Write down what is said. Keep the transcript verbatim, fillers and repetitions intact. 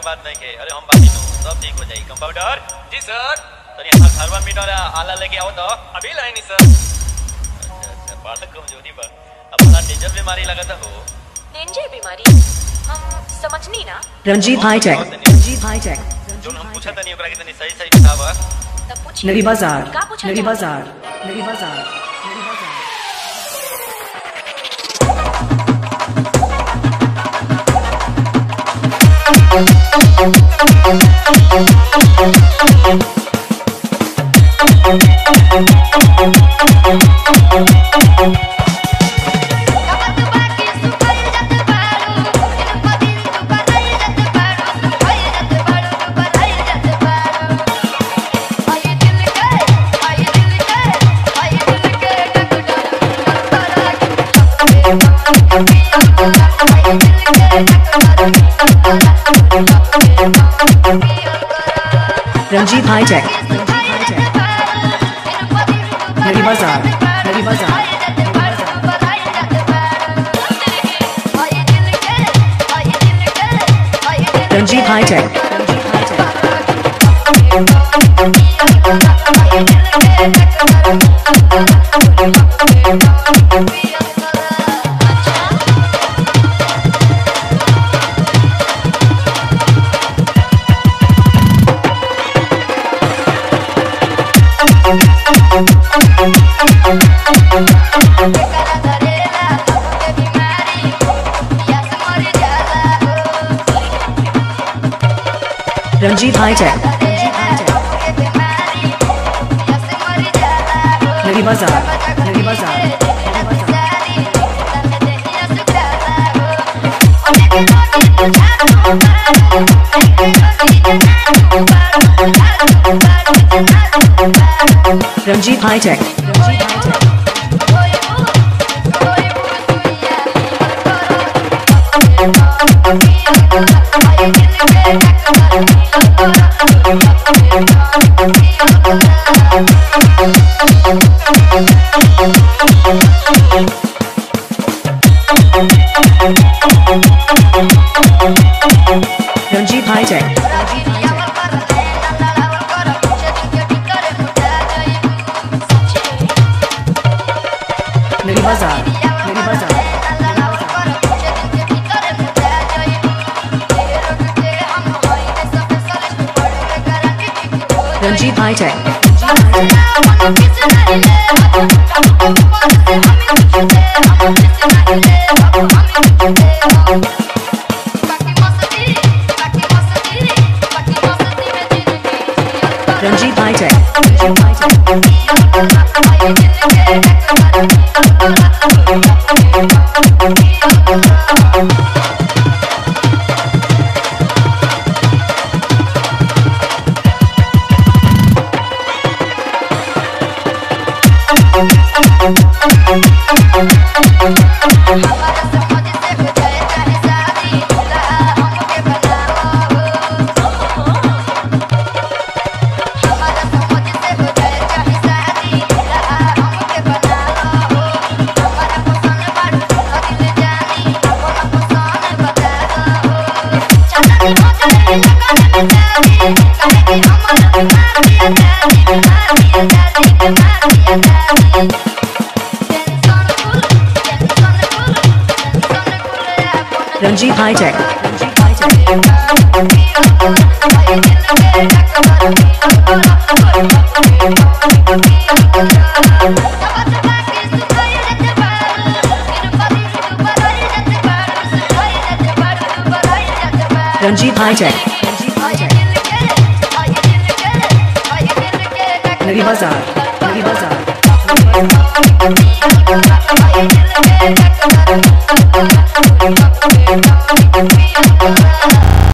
बात नहीं के। अरे हम बाकी नु सब ठीक हो जाई। कंपाउंडर जी सर। तनी हमरा थर्मामीटर आला लेके आओ तो। अभी लाइनी सर। अच्छा अच्छा बात कमजोरी बा। अपना डेंजर बीमारी लगता हो। डेंजर बीमारी हम समझनी ना। रंजीत हाईटेक रंजीत हाईटेक जो हम पूछा तनी ओकरा के तनी सही सही बतावा। तब पूछिए नरी बाजार का पूछा नरी जाए? बाजार Nari Bazar Nari Bazar Ranjit hitech Nari Bazar Nari Bazar Ranjit hitech Ranjit hitech Nari Bazar Nari Bazar Ranjit hitech Ranjit hitech Nari Bazar Nari Bazar Ranjit hitech Ranjit hitech Ranjit hitech Ranjit hitech Nari Bazar Nari बाजार